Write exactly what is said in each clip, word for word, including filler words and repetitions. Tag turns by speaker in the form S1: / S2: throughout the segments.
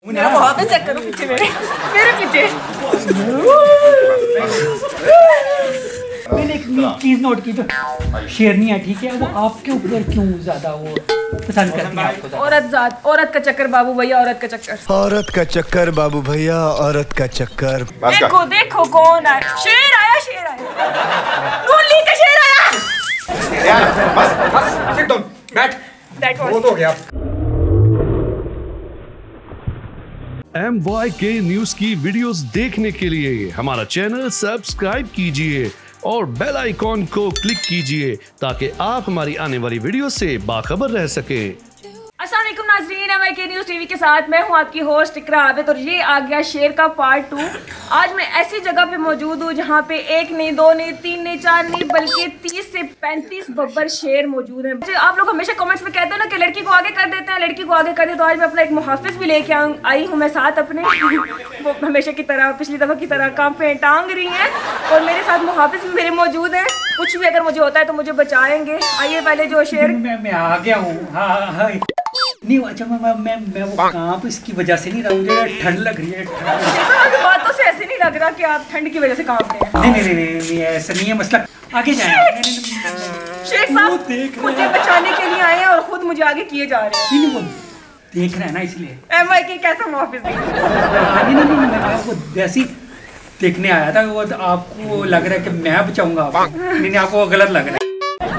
S1: मुहाफिज check करो पीछे मेरे मेरे पीछे।
S2: मैंने एक चीज नोट की, जो शेरनी है ठीक है, वो आपके ऊपर क्यों ज्यादा वो पसंद करती है आपको?
S1: औरत जात, औरत का चक्कर बाबू भैया, औरत का चक्कर,
S3: औरत का चक्कर बाबू भैया, औरत का चक्कर।
S1: देखो देखो कौन आया, शेर आया, शेर आया, गोली का शेर आया।
S4: यार बस बस सिट डाउन, बैठ, बहुत हो गया।
S5: एम वाई के न्यूज की वीडियोस देखने के लिए हमारा चैनल सब्सक्राइब कीजिए और बेल आइकॉन को क्लिक कीजिए ताकि आप हमारी आने वाली वीडियो से बाखबर रह सकें।
S1: अस्सलाम वालेकुम नाज़रीन, M Y K news TV के साथ मैं हूं आपकी होस्ट इकरा आबिद और ये आ गया शेर का पार्ट टू। आज मैं ऐसी जगह पे मौजूद हूं जहां पे एक नहीं, दो नहीं, तीन नहीं, चार नहीं, बल्कि तीस से पैंतीस बब्बर शेर मौजूद हैं। आप लोग हमेशा कमेंट्स में कहते हो ना कि लड़की को आगे कर देते हैं, लड़की को आगे कर देते, तो आज मैं अपना एक मुहाफिज भी लेके आई हूँ मैं साथ अपने। वो हमेशा की तरह, पिछली दफ़ा की तरह काम पे टांग रही हैं और मेरे साथ मुहाफिज भी मेरे मौजूद हैं। कुछ भी अगर मुझे होता है तो मुझे बचाएंगे। आइए पहले जो शेर,
S2: मैं मैं आ गया हूँ। हाँ हाँ नहीं, अच्छा मैं मैं मैं, मैं वो कांप इसकी वजह से नहीं रहा, मुझे ठंड लग रही है।
S1: आपकी बातों से ऐसे नहीं लग रहा कि आप ठंड की वजह से कांप रहे हैं।
S2: नहीं नहीं नहीं नहीं ऐसा नहीं है मसला, आगे जाए।
S1: शेख साहब मुझे बचाने के लिए आए हैं और खुद मुझे आगे किए जा रहे हैं।
S2: नहीं वो देख रहे हैं ना, इसलिए
S1: एम आई के कैसा मुहाफिज नहीं।
S2: नहीं नहीं नहीं मैं आपको वैसे ही देखने आया था। वो आपको लग रहा है कि मैं बचाऊंगा आपको। नहीं नहीं आपको गलत लग रहा है।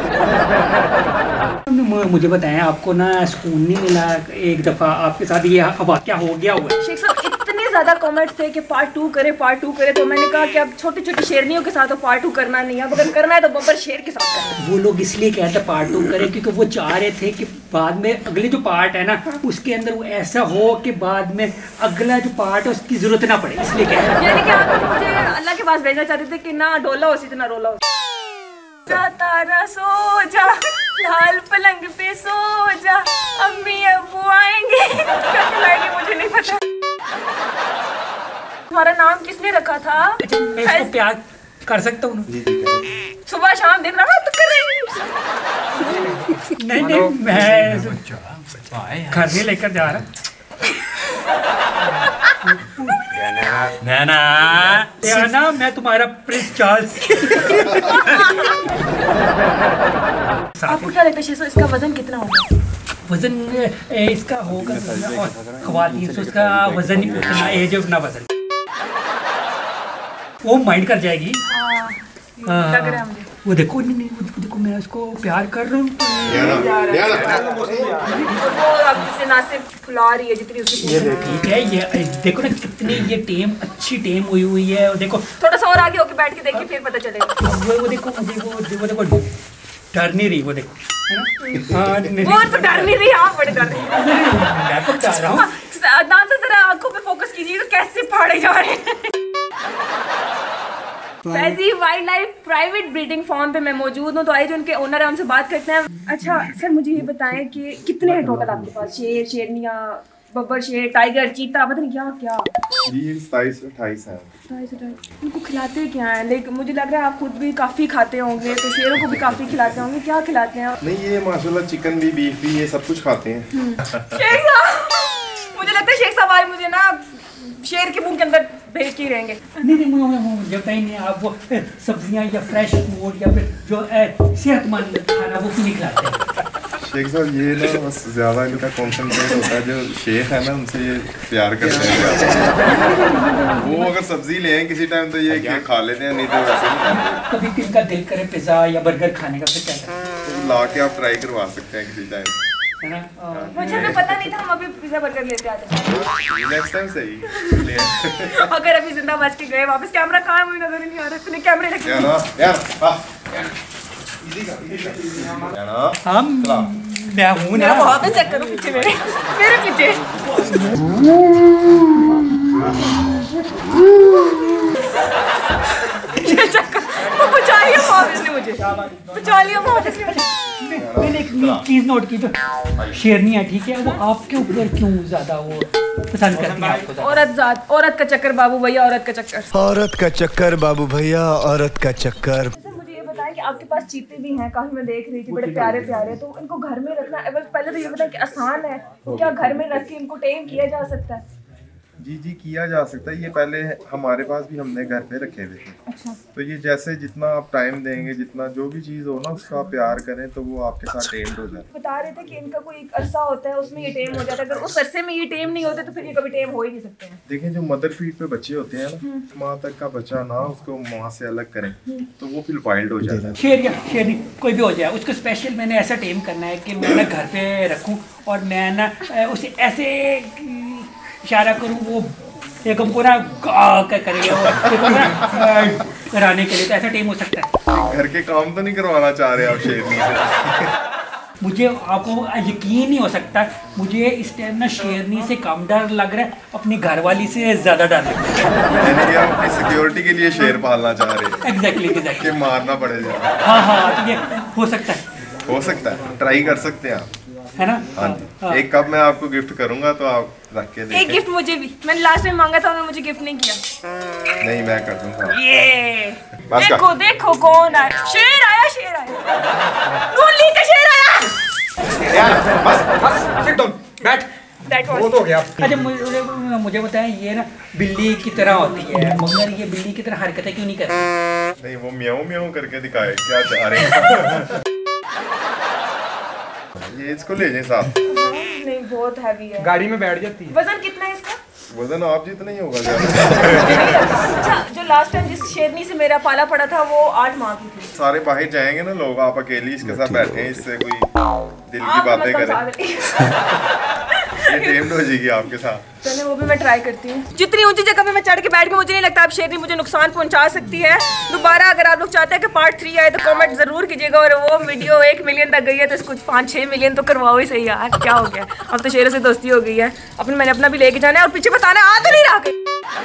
S2: मुझे बताएं, आपको ना सुकून नहीं मिला एक दफा आपके साथ ये वाकया हो गया हुआ है?
S1: शेख साहब इतने ज्यादा कमेंट्स थे कि पार्ट टू करे, पार्ट टू करे, तो मैंने कहा कि अब छोटी छोटी शेरनियों के साथ तो पार्ट टू करना नहीं है, अब अगर करना है तो बब्बर शेर के साथ करना है।
S2: वो लोग इसलिए कहते पार्ट टू करें क्योंकि वो चाह रहे थे कि बाद में अगले जो पार्ट है ना उसके अंदर वो ऐसा हो कि बाद में अगला जो पार्ट है उसकी जरूरत ना पड़े, इसलिए कह रहे हैं।
S1: यानी कि आप मुझे अल्लाह के पास भेजना चाहते थे कि ना डोला हो जितना रोला हो। तारा सो जा, लाल पलंग पे सो जा, अम्मी अब्बू आएंगे, कब लाएंगे मुझे नहीं पता। तुम्हारा नाम किसने रखा था?
S2: अच्छा, मैं इसको प्यार कर सकता हूँ?
S1: सुबह शाम दिन रात तो कर रही।
S2: नहीं नहीं मैं घर में लेकर जा रहा। नैना नैना मैं तुम्हारा प्रिंस चार्ल्स।
S1: आपको क्या लगता है शेर, इसका वजन कितना होगा?
S2: वजन इसका होगा खवातीन से उसका वजन ही उतना एज है उतना वजन वो माइंड कर जाएगी।
S1: लग रहा है मुझे।
S2: वो देखो नहीं नहीं वो देखो मैं उसको प्यार कर रहा हूँ।
S1: ना सिर्फ फुला रही है जितनी उसकी।
S2: ये ठीक है, ये देखो ना कितनी ये टेम अच्छी टेम हुई हुई है। और देखो
S1: थोड़ा सा और आगे होके बैठ के देखिए फिर पता चलेगा।
S2: वो वो देखो मुझे वो वो देखो डर नहीं रही, वो देखो है ना। हाँ
S1: वो तो डर नहीं रही, आप बड़े डर रहे हैं।
S2: मैं तो डर रहा हूँ।
S1: ना से जरा आंखों पे फोकस कीजिए तो कैसे फाड़े जा रहे हैं। Faizi wildlife private breeding farm पे मैं मौजूद हूँ, तो आइए जो उनके ओनर है उनसे बात करते हैं। अच्छा सर मुझे ये बताएं कि कितने हैं टोटल आपके पास? शेर, शेरनियाँ, बब्बर शेर, टाइगर, चीता, पता नहीं क्या क्या?
S4: सताईस अट्ठाईस है।
S1: उनको खिलाते क्या हैं? लेकिन मुझे लग रहा है आप खुद भी काफ़ी खाते होंगे, तो शेरों को भी काफ़ी खिलाते होंगे। क्या खिलाते हैं?
S4: नहीं ये माशाल्लाह चिकन भी, बीफ भी, ये सब कुछ खाते हैं।
S1: शेख साहब मुझे लगता है शेख साहब आज मुझे ना शेर के मुंह के अंदर भेज के रहेंगे।
S2: नहीं नहीं मुझे बताइए नहीं, आप वो सब्जियां या फ्रेश फूड या फिर जो सेहतमंद खाना वो क्यों नहीं खिलाते हैं?
S4: शेख साहब ये ना बस ज़्यादा इनका कॉन्सेंट्रेट होता है, जो शेख है ना उनसे ये प्यार करते हैं। वो अगर सब्जी ले किसी टाइम तो ये खा लेते हैं, नहीं तो वैसे नहीं खाते।
S2: कभी किसका दिल करे पिज़्ज़ा या बर्गर खाने का फिर क्या करें?
S4: तो ला के आप ट्राई करवा सकते हैं किसी टाइम,
S2: है ना।
S1: मुझे भी पता नहीं था, हम अभी पिज़्ज़ा बर्गर लेते आते हैं।
S4: नेक्स्ट टाइम सही।
S1: अगर अभी जिंदा बच के गए वापस, कैमरा कहाँ मुझे नजर नहीं आ रहा, इतने कैमरे लगे।
S4: यार यार
S2: हम मैं हूँ ना।
S1: मुहाफिज चेक करो पीछे मेरे मेरे पीछे। बचाइए मुहाफिज ने मुझे, बचाइए मुहाफिज ने मुझे।
S2: मैंने एक चीज नोट की, जो शेरनी है ठीक है, वो आपके ऊपर क्यों ज्यादा वो पसंद करती है आपको?
S1: औरत जात, औरत का चक्कर बाबू भैया, औरत का चक्कर,
S3: औरत का चक्कर बाबू भैया, औरत का चक्कर।
S1: मुझे ये बताएं कि आपके पास चीते भी हैं, काफी मैं देख रही थी, बड़े प्यारे प्यारे, तो इनको घर में रखना पहले तो ये बताएं कि आसान है, क्या घर में रख के इनको टेम किया जा सकता है?
S4: जी जी किया जा सकता है। ये पहले हमारे पास भी हमने घर पे रखे हुए थे।
S1: अच्छा।
S4: तो ये जैसे जितना आप टाइम देंगे, जितना जो भी चीज़ हो ना उसका प्यार करें तो वो आपके साथ टेम्ड हो जाए।
S1: बता रहे थे कि इनका कोई एक अरसा होता है उसमें ये टेम हो जाता है, अगर उस अरसे में ये टेम नहीं होते तो फिर ये कभी टेम हो ही नहीं सकते हैं।
S4: देखें जो मदर फीड पे बच्चे होते हैं ना, माँ तक का बच्चा ना उसको माँ से अलग करें तो वो फिर वाइल्ड हो जाता है।
S2: शेर या शेरनी कोई भी हो जाए, उसको स्पेशल मैंने ऐसा टेम करना है कि मैं ना घर पे रखूं और मैं ना उसे ऐसे इशारा करूं वो एक हमको ना गा कर करेगा वो ना कराने के लिए। तो ऐसा टेम हो सकता है।
S4: घर के काम तो नहीं करवाना चाह रहे आप शेरनी से?
S2: मुझे आपको यकीन नहीं हो सकता, मुझे इस टाइम ना शेरनी से कम डर लग रहा है, अपनी घरवाली से ज्यादा डर लग रहा है।
S4: यानी कि आप अपनी सिक्योरिटी के लिए शेर पालना चाह रहे हैं?
S2: Exactly exactly.
S4: कि मारना पड़ेगा।
S2: हाँ हाँ तो ये हो सकता है,
S4: हो सकता है, ट्राई कर सकते हैं आप,
S2: है ना?
S4: हाँ जी। एक कप मैं आपको गिफ्ट करूंगा तो आप रख के देखें।
S1: एक गिफ्ट मुझे भी, मैंने लास्ट टाइम मांगा था उन्होंने मुझे गिफ्ट नहीं किया।
S4: नहीं मैं कर दूंगा।
S1: ये
S4: बस
S1: देखो देखो कौन आया, शेर आया शेर आया, नूली का शेर आया।
S6: बस बस सिट डाउन, बैठ।
S1: That was-
S6: बहुत हो गया।
S2: अच्छा मुझे मुझे बताएं, ये ना बिल्ली की तरह होती है मगर ये बिल्ली की तरह हरकतें क्यों नहीं करती?
S4: नहीं वो म्याऊं म्याऊं करके दिखाए क्या चाह रहे हैं? ये इसको ले जाए साथ।
S1: नहीं बहुत हैवी है,
S6: गाड़ी में बैठ जाती है।
S1: वजन कितना है इसका?
S4: वजन आप जितना ही होगा ज्यादा।
S1: अच्छा जो लास्ट टाइम जिस शेरनी से मेरा पाला पड़ा था वो आठ माह की थी।
S4: सारे बाहर जाएंगे ना लोग, आप अकेली इसके साथ बैठे हैं, इससे कोई दिल की
S1: आप
S4: बातें
S1: मतलब
S4: करें,
S1: साथ-
S4: ये टेम्ड हो जाएगी आपके साथ।
S1: चले वो भी मैं ट्राई करती हूँ। जितनी ऊंची जगह पे मैं चढ़ के बैठ के मुझे नहीं लगता अब शेरनी मुझे नुकसान पहुंचा सकती है। दोबारा अगर आप लोग चाहते हैं कि पार्ट थ्री आए तो कमेंट जरूर कीजिएगा, और वो वीडियो एक मिलियन तक गई है तो इसको पाँच छः मिलियन तो करवाओ ही सही यार, क्या हो गया, अब तो शेरों से दोस्ती हो गई है। अपने मैंने अपना भी लेके जाना है और पीछे बताना है आ तो नहीं रहा कहीं।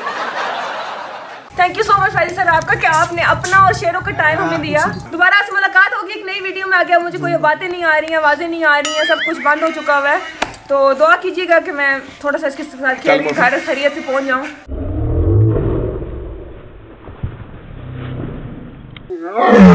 S1: Thank you so much Faizi sir आपका, क्या आपने अपना और शेरों का टाइम हमें दिया। दोबारा से मुलाकात होगी एक नई वीडियो में। आ गया मुझे कोई बातें नहीं आ रही हैं, आवाज़ें नहीं आ रही हैं, सब कुछ बंद हो चुका हुआ है, तो दुआ कीजिएगा कि मैं थोड़ा सा इसके साथ खेल के घर खैरियत से पहुंच जाऊं।